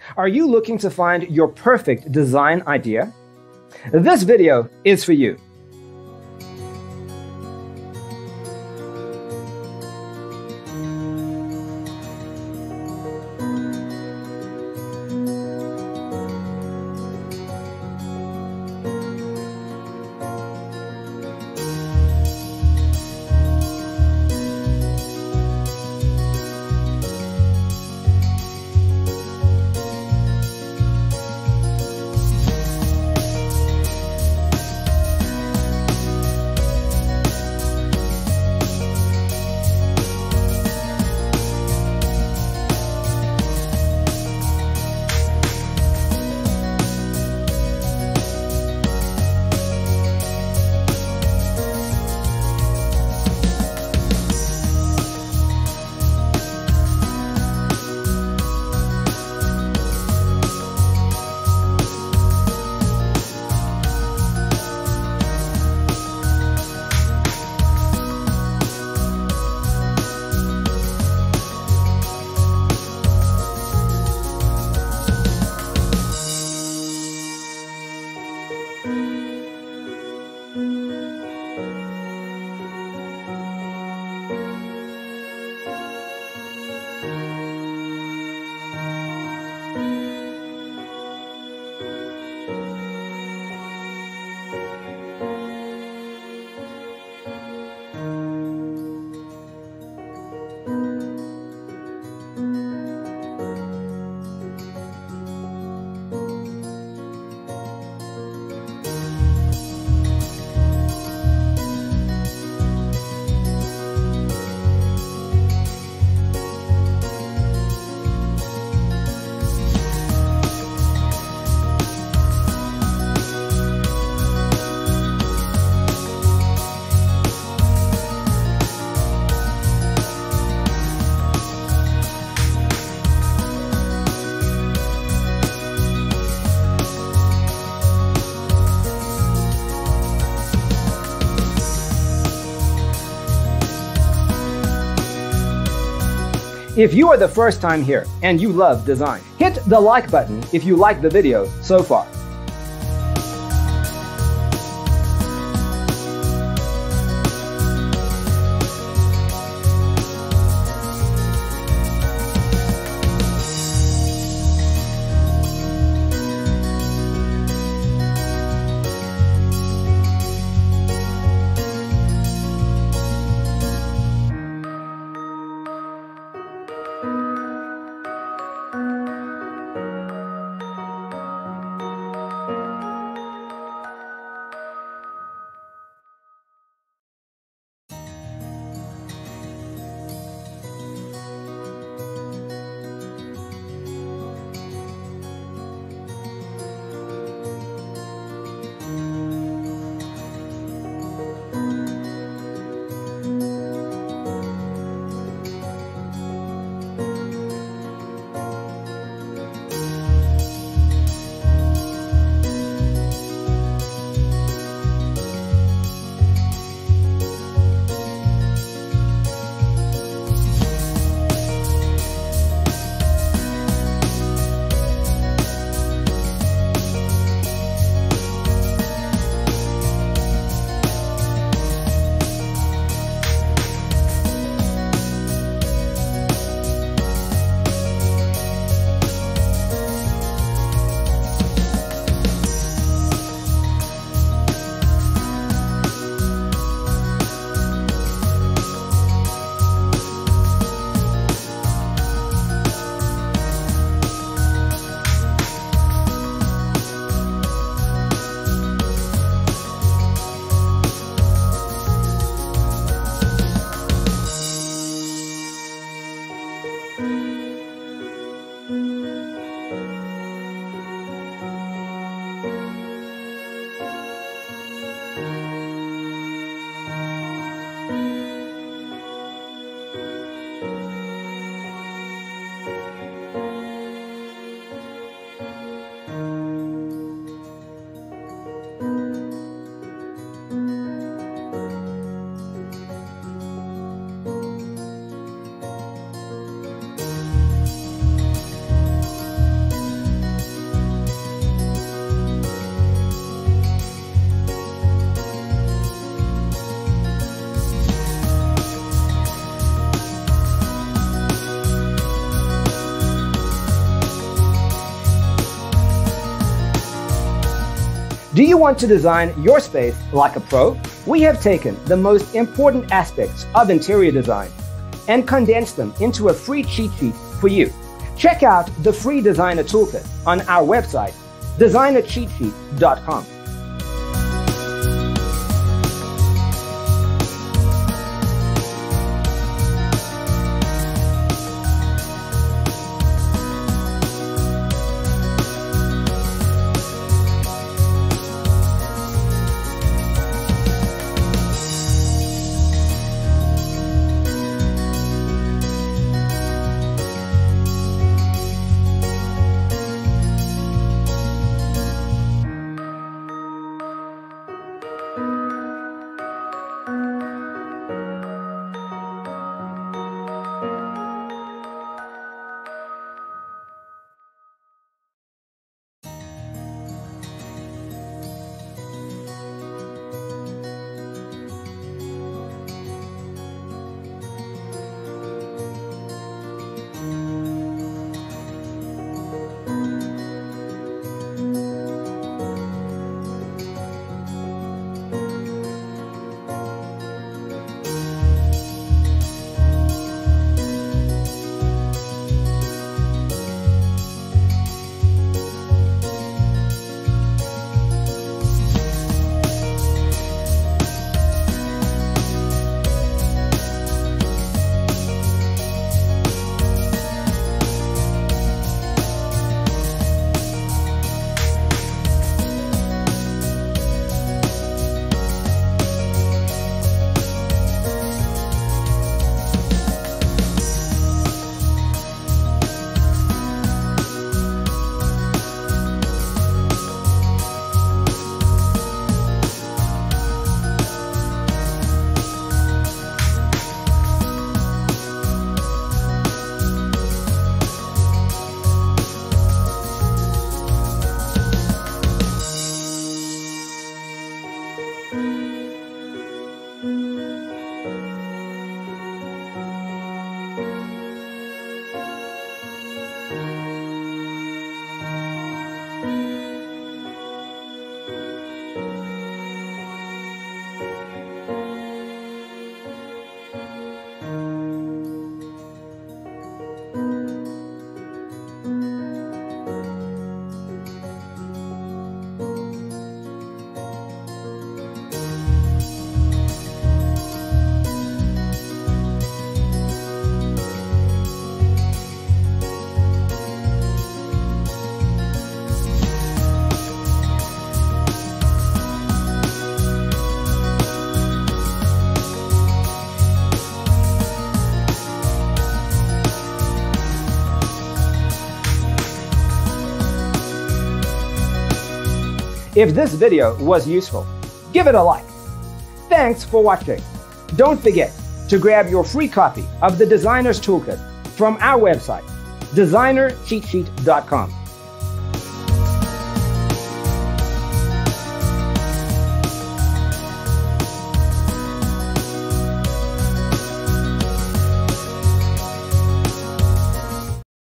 Are you looking to find your perfect design idea? This video is for you. If you are the first time here and you love design, hit the like button if you like the video so far. Do you want to design your space like a pro? We have taken the most important aspects of interior design and condensed them into a free cheat sheet for you. Check out the free designer toolkit on our website, designercheatsheet.com. If this video was useful, give it a like. Thanks for watching. Don't forget to grab your free copy of the Designer's Toolkit from our website, designercheatsheet.com.